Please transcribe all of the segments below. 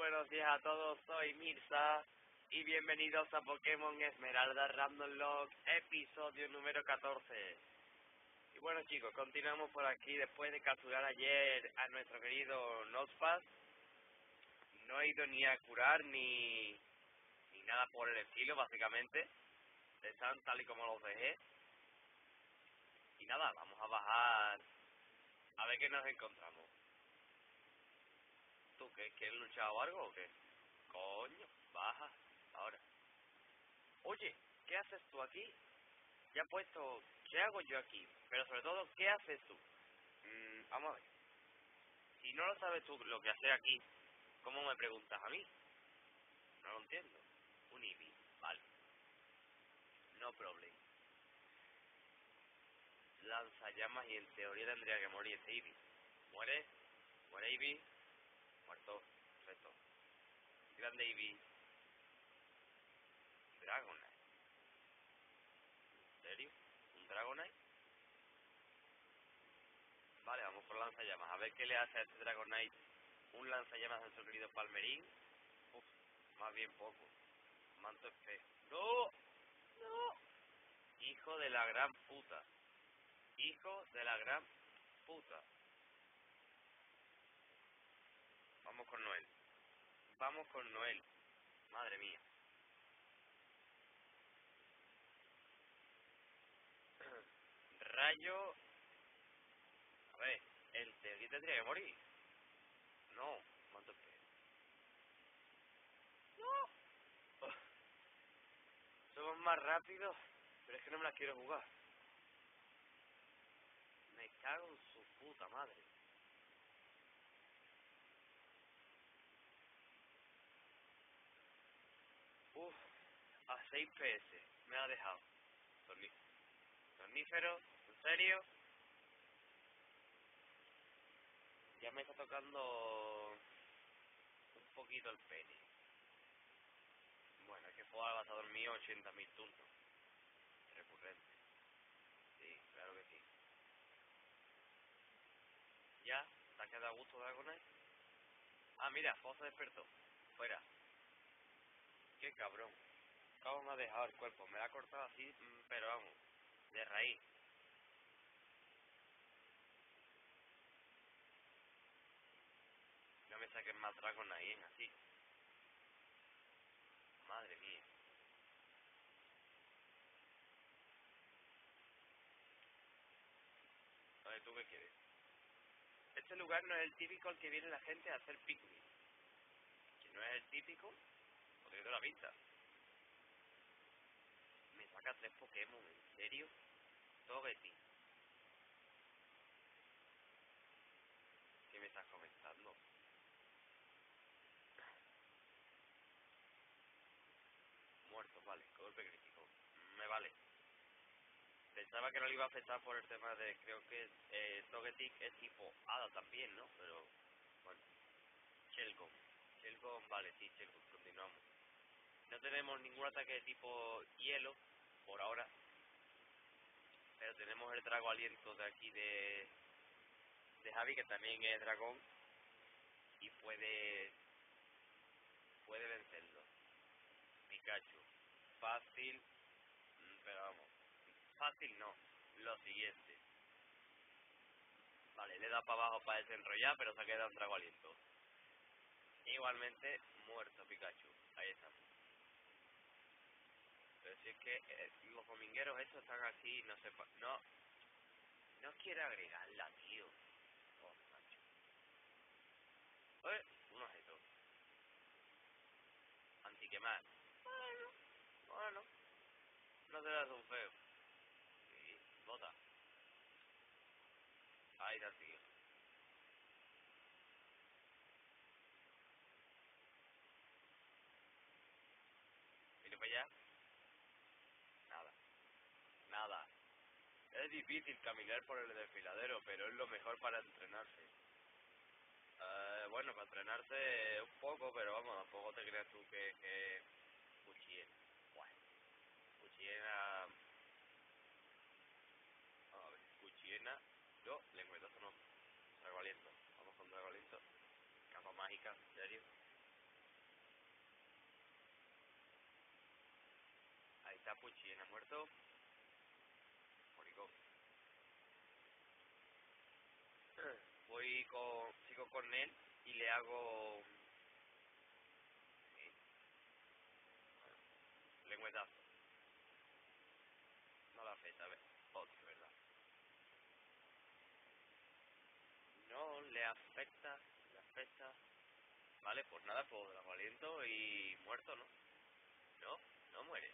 buenos días a todos, soy Mirza y bienvenidos a Pokémon Esmeralda Random Log, episodio número 14. Y bueno chicos, continuamos por aquí después de capturar ayer a nuestro querido Nosepass. No he ido ni a curar ni nada por el estilo, básicamente. Están tal y como los dejé. Y nada, vamos a bajar a ver qué nos encontramos. ¿Tú qué? ¿Quieres luchar o algo o qué? Coño, baja, ahora. Oye, ¿qué haces tú aquí? Ya he puesto, ¿qué hago yo aquí? Pero sobre todo, ¿qué haces tú? Vamos a ver. Si no lo sabes tú lo que haces aquí, ¿cómo me preguntas a mí? No lo entiendo. Un Eevee, vale. No problem. Lanzallamas y en teoría tendría que morir ese Eevee. ¿Muere? ¿Muere Eevee? Muerto. Perfecto. Grande Eevee. Dragonite. ¿En serio? ¿Un Dragonite? Vale, vamos por lanzallamas. A ver qué le hace a este Dragonite un lanzallamas a nuestro querido Palmerín. Uf, más bien poco. Manto espejo. ¡No! ¡No! Hijo de la gran puta. Hijo de la gran puta. Vamos con Noel. Vamos con Noel. Madre mía. Rayo. A ver, en teoría tendría que morir. No, manto espejo. ¡No! Uf, somos más rápidos, pero es que no me la quiero jugar. Me cago en su puta madre. Uf, a 6 PS. Me ha dejado. Tornífero, ¿en serio? Ya me está tocando un poquito el pene. Bueno, es que Foal vas a dormir 80.000 turnos. Recurrente. Sí, claro que sí. ¿Ya? ¿Te ha quedado a gusto Dragonite? Ah, mira, Fo se despertó. Fuera. Qué cabrón. Cómo me ha dejado el cuerpo. Me la ha cortado así, pero vamos, de raíz. No me saquen más Dragonite, así. Madre mía. A ver, ¿tú qué quieres? Este lugar no es el típico al que viene la gente a hacer picnic. Si no es el típico, porque te la vista. Me saca 3 Pokémon, ¿en serio? Togepi. ¿Qué me estás comentando? Muerto, vale. Golpe crítico. Me vale. Pensaba que no le iba a afectar por el tema de... Creo que Togetic es tipo Hada también, ¿no? Pero, bueno. Shelgon. Shelgon, vale, sí, Shelgon. Continuamos. No tenemos ningún ataque de tipo hielo, por ahora. Pero tenemos el Drago Aliento de aquí de Javi, que también es dragón. Y puede vencerlo. Pikachu. Fácil, pero vamos. Fácil no. Lo siguiente. Vale, le da para abajo para desenrollar, pero se ha quedado un Drago Aliento. Igualmente, muerto Pikachu. Ahí está. Pero si es que los domingueros estos están aquí, no sé, no quiere agregarla, tío. Oh, macho. Un objeto. Antiquemar. Bueno, no te das un feo. Sí, bota. Ahí está, tío. Mire para allá. Nada, nada. Es difícil caminar por el desfiladero, pero es lo mejor para entrenarse. Bueno, para entrenarse un poco, pero vamos, tampoco te creas tú que cuchillena. Bueno, cuchillena... Vamos a ver, cuchillena... Yo, lengüetazo no. Drago aliento. Vamos con Drago aliento. Capa mágica, ¿en serio? Está Puchi, ha muerto. Moricón. Sigo con él y le hago lengüetazo. No la afecta, ¿ves? Tío, ¿verdad? No le afecta, le afecta. Vale, pues nada, pues la aliento y muerto, ¿no? No, no muere.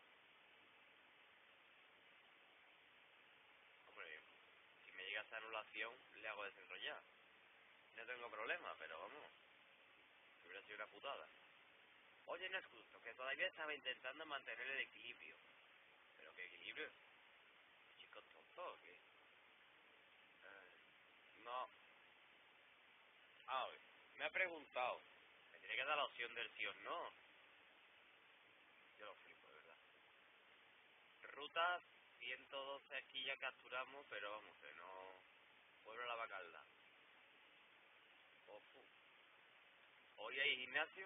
Hombre, si me llega esa anulación, le hago desenrollar. No tengo problema, pero vamos, que hubiera sido una putada. Oye, no es justo, que todavía estaba intentando mantener el equilibrio. ¿Pero qué equilibrio? ¿Chico tonto o qué? No. A ver, me ha preguntado. Me tiene que dar la opción del sí o no. Yo lo flipo, de verdad. Ruta 112 aquí ya capturamos, pero vamos, que no... Pueblo La Bacalda. Ofu. ¿Hoy hay gimnasio?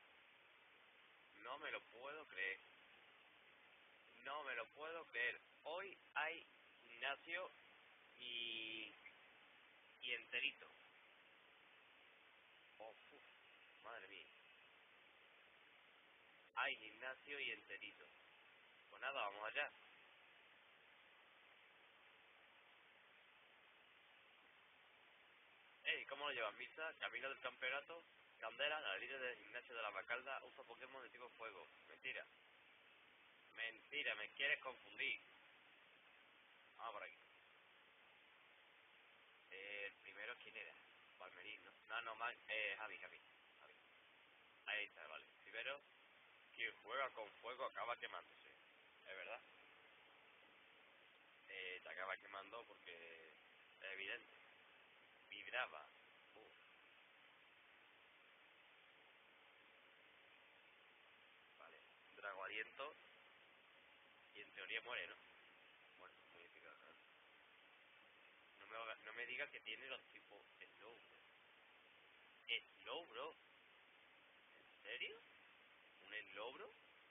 No me lo puedo creer. No me lo puedo creer. Hoy hay gimnasio y... y enterito. Ofu. Madre mía. Hay gimnasio y enterito. Pues nada, vamos allá. Ey, ¿cómo lo llevas, Misa? Camino del campeonato. Candela, la líder del gimnasio de la Bacalda, usa Pokémon de tipo fuego. Mentira. Mentira, me quieres confundir. Vamos por aquí. El primero, ¿quién era? Palmerín, ¿no? Javi. Ahí está, vale. Primero, quien juega con fuego acaba quemándose. ¿Es verdad? Te acaba quemando porque es evidente. Vibraba. Vale. Drago aliento y en teoría muere, ¿no? Muerto, muy eficaz, ¿no? No me diga que tiene los tipos slow, bro. Slow, bro. ¿En serio? ¿Un slow, bro?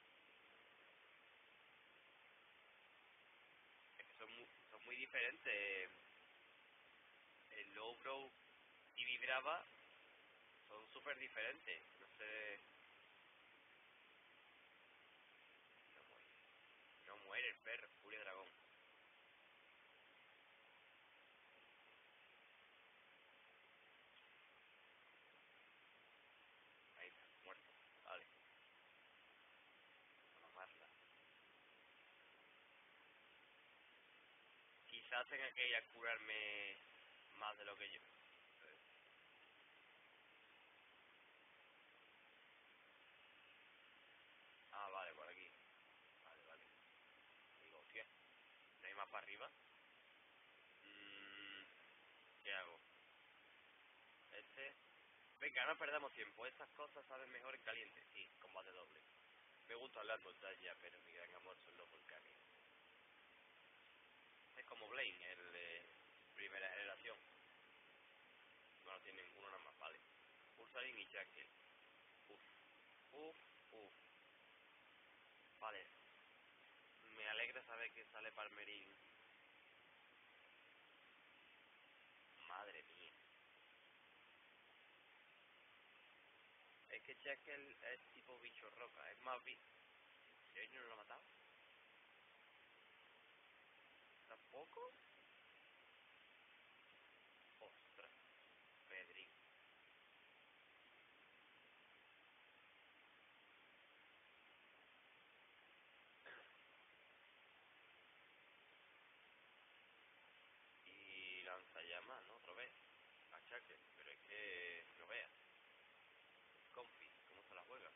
Es que son muy diferentes. El slow, bro y vibraba son súper diferentes. No sé. No muere. No muere el perro, Furia Dragón. Ahí está, muerto. Vale, a mamarla. Quizás tenga que ir a curarme más de lo que yo. Ah, vale, por aquí. Vale. Digo, hostia, ¿no hay más para arriba? Mmm, ¿qué hago? Este... Venga, no perdamos tiempo. Estas cosas saben mejor en caliente. Sí, combate doble. Me gustan las montañas, pero mi gran amor son los volcanes. Es como Blaine, el de primera generación. Bueno, tienen uno nada más, vale. Ursaring y Jackal. Uf, uf, uf. Vale, me alegra saber que sale Palmerín. Madre mía. Es que Jackal es tipo bicho roca, es más bicho. ¿En serio no lo ha matado? ¿Tampoco? Ostras, Pedrín. Y lanzallamas, ¿no? Otra vez. A Jackal, pero es que no veas. Compi, ¿cómo se la juega?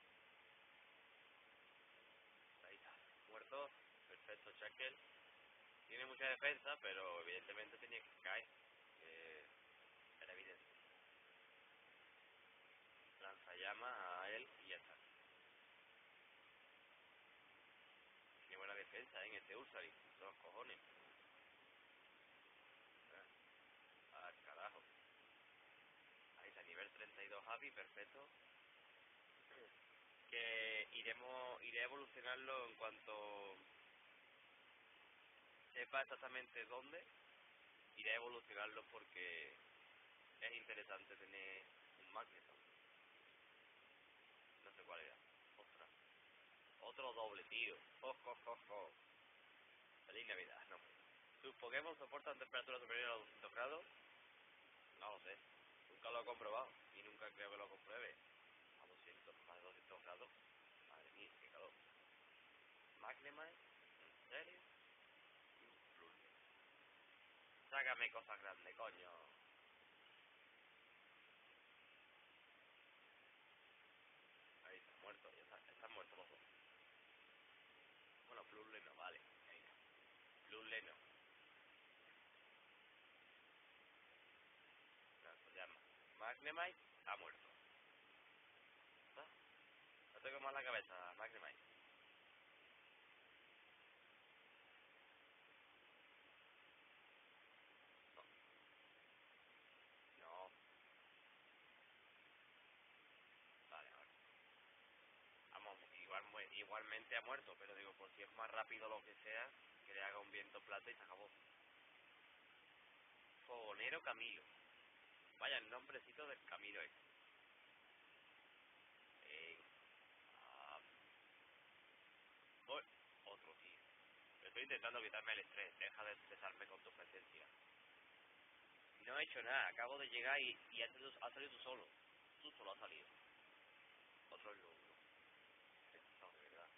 Ahí está. Muerto. Perfecto, Jackal. Tiene mucha defensa, pero evidentemente tenía que caer. Eh, Era evidente. Lanzallamas a él y ya está. Tiene buena defensa, en este Ursaring. Los cojones. Al carajo. Ahí está, nivel 32 Javi, perfecto. iré a evolucionarlo en cuanto sepa exactamente dónde. Iré a evolucionarlo porque es interesante tener un magneto. No sé cuál era. Ostras. Otro doble, tío. Jo, jo, jo, jo. Feliz Navidad. No. ¿Tus Pokémon soportan temperaturas superiores a los 200 grados? No lo sé. Nunca lo he comprobado. Y nunca creo que lo compruebe. A 200, más de 200 grados. Madre mía, qué calor. Magnemite. ¿En serio? Sácame cosas grandes, coño. Ahí está muerto, ya está. Están muertos los dos. Bueno, Plurle no, vale. Venga. Plurle no. No, se llama. Magnemite ha muerto. ¿Está? No tengo más la cabeza, Magnemite. No. No. Vale, vale. Vamos, igualmente ha muerto, pero digo, por si es más rápido lo que sea, que le haga un viento plata y se acabó. Fogonero Camilo. Vaya, el nombrecito del Camilo es. Ah, otro tío. Estoy intentando quitarme el estrés. Deja de estresarme con tu presencia. No he hecho nada. Acabo de llegar y has salido tú solo. Tú solo has salido. Otro logro. No, de verdad.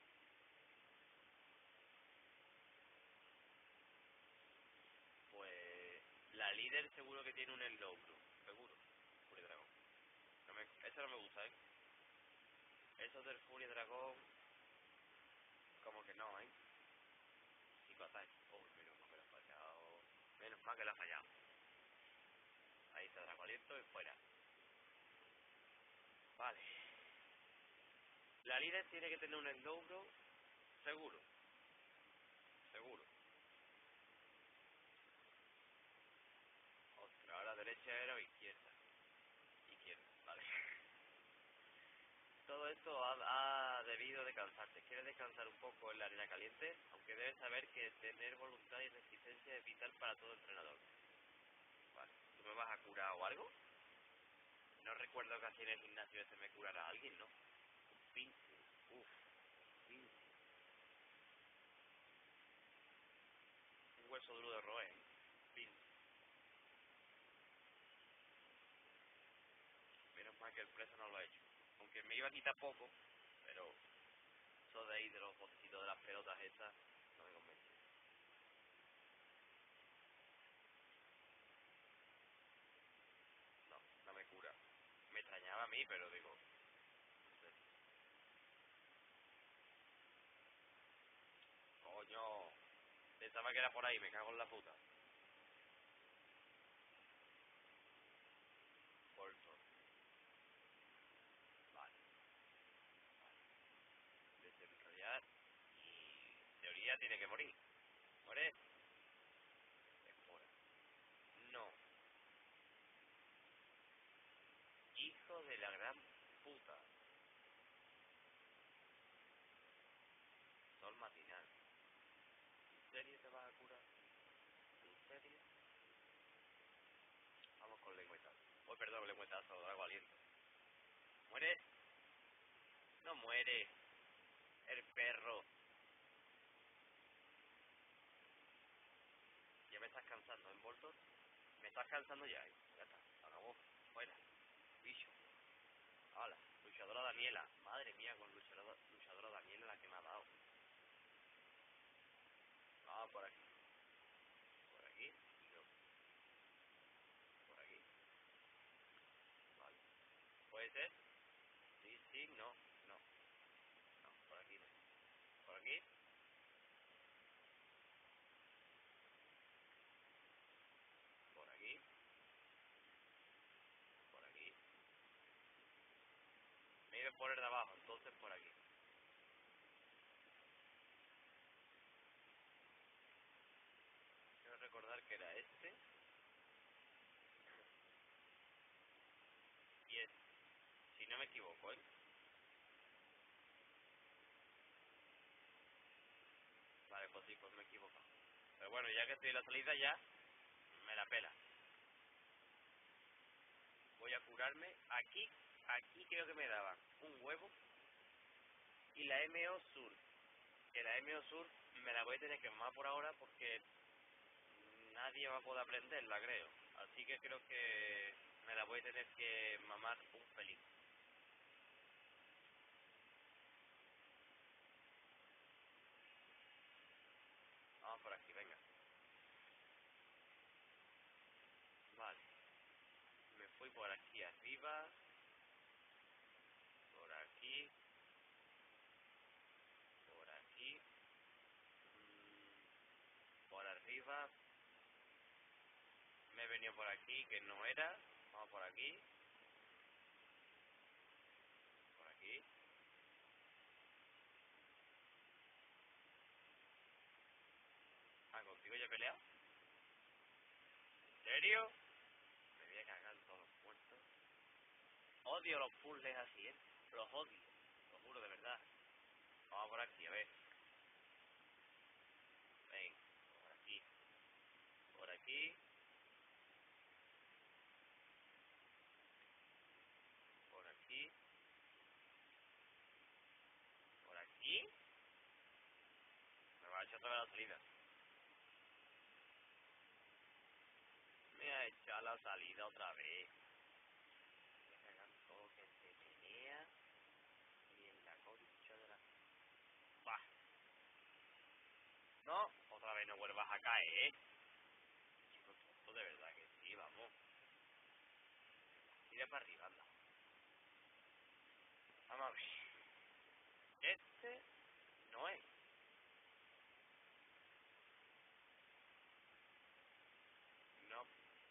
Pues la líder seguro que tiene un logro. Seguro. Furia Dragón. Eso no me gusta, ¿eh? Eso del Furia Dragón, como que no, ¿eh? Psicoattack. Oh, menos mal que lo ha fallado. Menos mal que lo ha fallado. Ahí está Drago Aliento y fuera. Vale. La líder tiene que tener un logro seguro. Seguro. Ostras, ahora derecha era o izquierda. Izquierda, vale. Todo esto ha debido de cansarte. ¿Quieres descansar un poco en la arena caliente? Aunque debes saber que tener voluntad y resistencia es vital para todo entrenador. Vale. ¿Tú me vas a curar o algo? No recuerdo que así en el gimnasio ese me curara a alguien, ¿no? Un pinche. Uf, pinche. Un hueso duro de roer. Pinche. Menos mal que el preso no lo ha hecho. Aunque me iba a quitar poco, pero eso de ahí de los botecitos de las pelotas esas no me convence. No, no me cura. Me extrañaba a mí, pero digo, no sé. Coño, pensaba que era por ahí, me cago en la puta. Bolton, vale, desenrollar y en teoría tiene que morir. ¿Muere? Espora. No, hijo de la gran puta. Sol matinal. ¿En serio te vas a curar? ¿En serio? Vamos con lengüetazo. Oh, perdón, lengüetazo, hago aliento. ¿Muere? No muere. El perro. Ya me estás cansando, ¿en Bolton? Me estás cansando ya, ¿eh? Ya está, acabó. Fuera. Bicho. Hala. Luchadora Daniela. Madre mía, con luchadora Daniela la que me ha dado. Ah, por aquí. Por aquí. No. Por aquí. Vale. ¿Puede ser? Sí, sí, no. No. No, por aquí no. Por aquí. Por aquí. Por aquí. Me iba a poner de abajo, entonces por aquí. Quiero recordar que era este y este. Si no me equivoco, ¿eh? Pero bueno, ya que estoy en la salida ya, me la pela. Voy a curarme. Aquí creo que me daban un huevo y la MO Sur. Que la MO Sur me la voy a tener que mamar por ahora porque nadie va a poder aprenderla, creo. Así que creo que me la voy a tener que mamar un pelín. Vamos por aquí, venga. Vale. Me fui por aquí arriba. Por aquí. Por aquí. Por arriba. Me he venido por aquí, que no era. Vamos por aquí. Por aquí. Ah, ¿contigo ya he peleado? ¿En serio? Me voy a cagar en todos los muertos. Odio los puzzles así, ¿eh? Los odio. Lo juro, de verdad. Vamos por aquí, a ver. Ven. Por aquí. Por aquí. Por aquí. Por aquí. Me va a echar otra vez la salida. Me ha echado la salida otra vez. Me cagan todo que se menea. Y en la concha de la... ¡Bah! No, otra vez no vuelvas a caer, ¿eh? Chico tonto, de verdad que sí, vamos. Tira para arriba, anda. Vamos a ver. Este no es. No.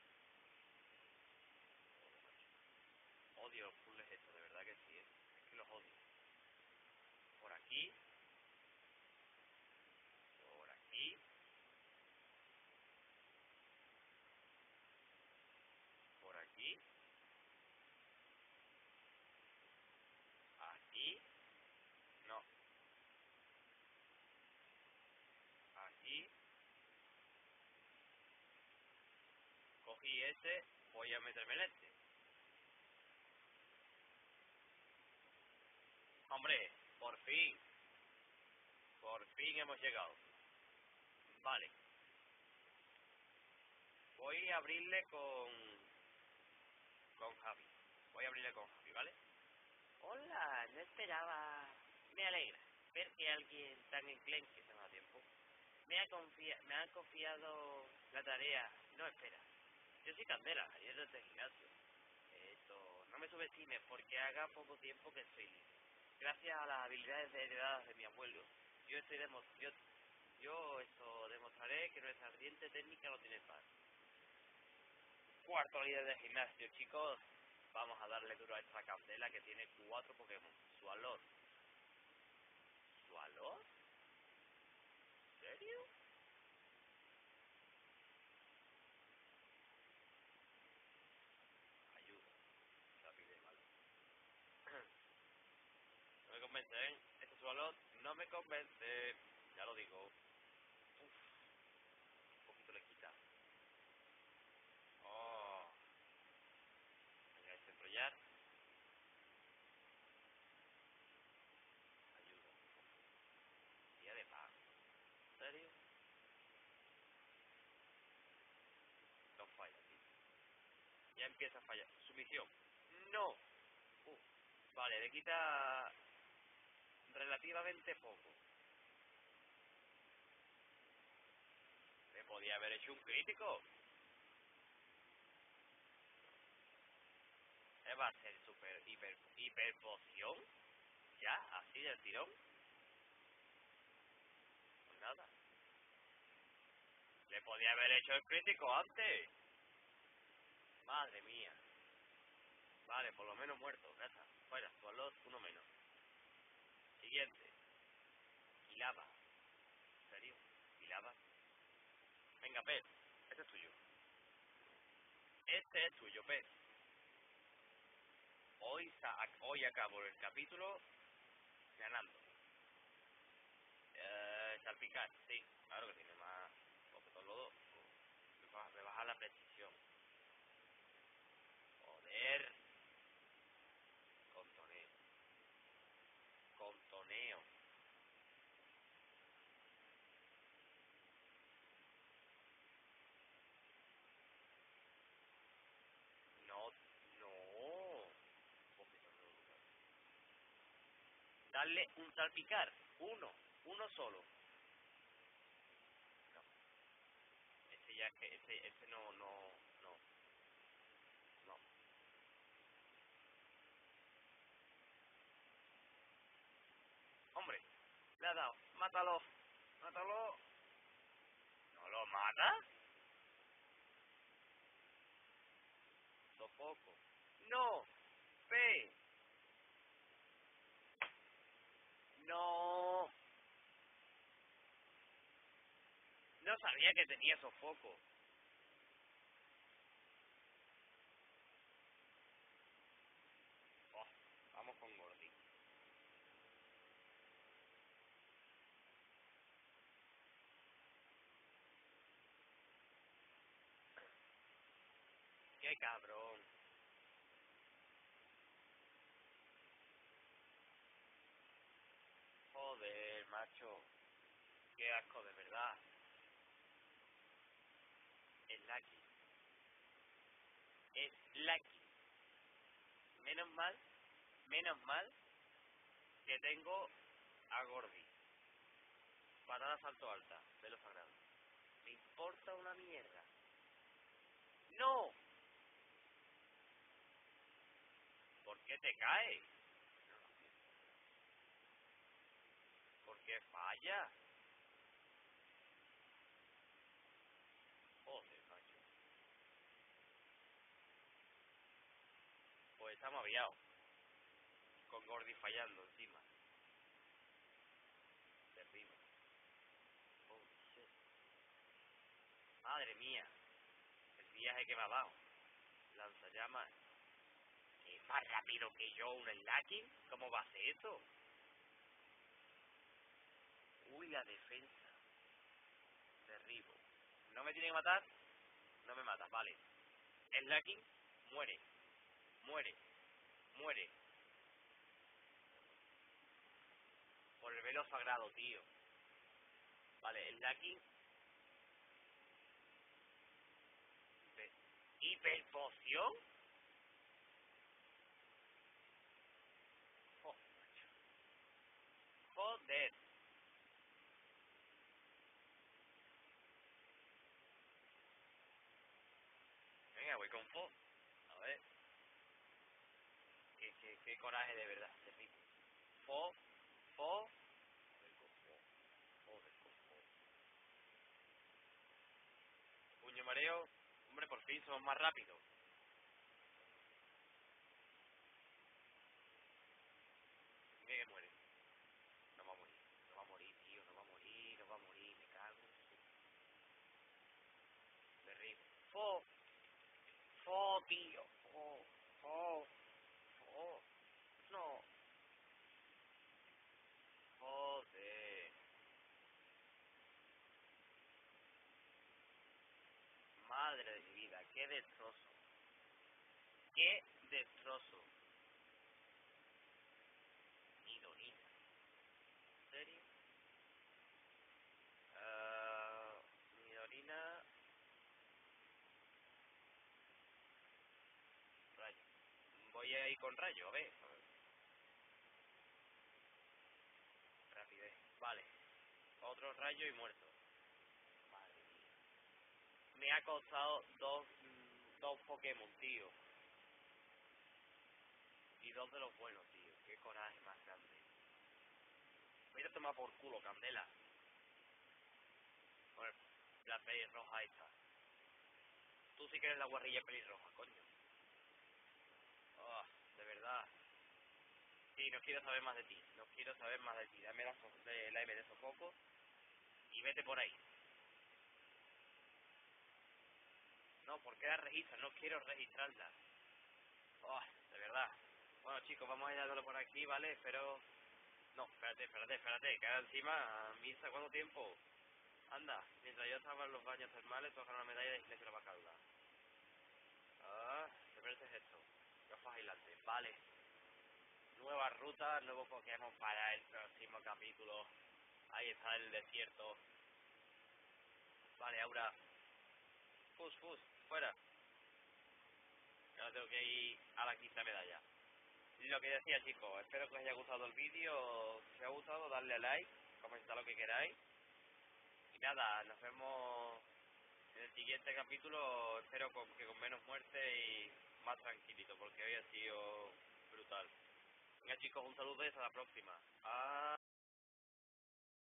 Odio los puzzles estos, de verdad que sí, ¿eh? Es que los odio. Por aquí. Por aquí. Por aquí. Aquí. No. Aquí. Cogí este. Voy a meterme en este. Hombre, por fin. Por fin hemos llegado. Vale. Voy a abrirle con Javi. Voy a abrirle con Javi, ¿vale? Hola, no esperaba. Me alegra ver que alguien tan enclenque se me da tiempo. Me ha confiado la tarea. No, espera. Yo soy Candela, ayer desde el gimnasio. No me subestimes porque haga poco tiempo que estoy libre. Gracias a las habilidades heredadas de mi abuelo, yo estoy demo- yo esto demostraré que nuestra ardiente técnica no tiene par. Cuarto líder de gimnasio, chicos. Vamos a darle duro a esta Candela que tiene 4 Pokémon. Sualot. ¿Sualot? ¿En serio? Ayuda. Rápido y malo. No me convence, ¿eh? Este Sualot no me convence. Ya lo digo. Uf, un poquito le quita. Oh. Venga, desenrollar. Ayuda. Día de paz. ¿En serio? No falla, tío. Ya empieza a fallar. Sumisión. No. Uf. Vale, le quita relativamente poco. Le podía haber hecho un crítico. Va a ser super, hiper poción. Ya, así del tirón. Pues nada. Le podía haber hecho el crítico antes. Madre mía. Vale, por lo menos muerto. Ya está. Fuera, Swalot, uno menos. Siguiente. Quilaba. ¿En serio? Quilaba. Venga, Pez. Este es tuyo. Este es tuyo, Pez. Hoy acabo el capítulo ganando. Salpicar, sí. Claro que tiene más... me baja la precisión. Joder. Contoneo. Contoneo. No, no. Darle un salpicar. Uno solo. No, ese ya que, ese no. Hombre, le ha dado. Mátalo. Mátalo. ¿No lo mata? Sofoco. No. P. No. No sabía que tenía sofoco. Oh, vamos con Gordy. Qué cabrón. Joder, macho. Qué asco, de verdad. Es Lucky. Es Lucky. Menos mal, menos mal que tengo a Gordy. Patada salto alta, velo sagrado. Me importa una mierda. ¡No! ¿Por qué te cae? ¿Por qué falla? Joder, macho. Pues estamos aviados. Con Gordy fallando encima. Terrible. Oh, shit. Madre mía. El viaje que me ha dado. Lanzallamas. ¿Es más rápido que yo un Slaking? ¿Cómo va a ser esto? Uy, la defensa. Derribo. ¿No me tiene que matar? No me mata, vale. Slaking, muere. Muere. Muere. Por el velo sagrado, tío. Vale, Slaking. ¿Hiperpoción? Oh, joder. Venga, voy con Fo. A ver. Qué coraje de verdad. Terrible. Fo. Fo. Joder, con Fo. Joder, con Fo. Puño mareo. Hombre, por fin somos más rápidos. Mira que muere. No va a morir. No va a morir, tío. No va a morir. No va a morir. Me cago. Terrible. Fo. Fo, tío. Fo. Fo. Fo. No. Joder. Madre de mi vida. Qué destrozo. Qué destrozo. Idolina. ¿En serio? Midorina, rayo. Voy a ir con rayo, a ver. Rapidez. Vale. Otro rayo y muerto. Madre mía. Me ha costado dos Pokémon, tío. Y dos de los buenos, tío. Qué coraje más grande. Voy a tomar por culo, Candela. Con la pelirroja esta. Tú sí que eres la guarrilla pelirroja, coño. Oh, de verdad. Sí, no quiero saber más de ti. No quiero saber más de ti. Dame la M de sofoco y vete por ahí. No, ¿por qué la registras? No quiero registrarla. Oh, de verdad. Bueno, chicos, vamos a ir dándolo por aquí, ¿vale? Pero... No, espérate, que ahora encima... ¿Misa cuánto tiempo? Anda, mientras yo estaba en los baños termales, tú una medalla de Iglesia Bacalda. ¿Qué parece esto? Gafas aislantes, vale. Nueva ruta, nuevo Pokémon para el próximo capítulo. Ahí está el desierto. Vale, Aura. Fus, fuera. Ahora tengo que ir a la quinta medalla. Lo que decía, chicos, espero que os haya gustado el vídeo. Si os ha gustado, darle a like, comentad lo que queráis. Y nada, nos vemos en el siguiente capítulo, espero que con menos muerte y más tranquilito, porque hoy ha sido brutal. Venga chicos, un saludo y hasta la próxima.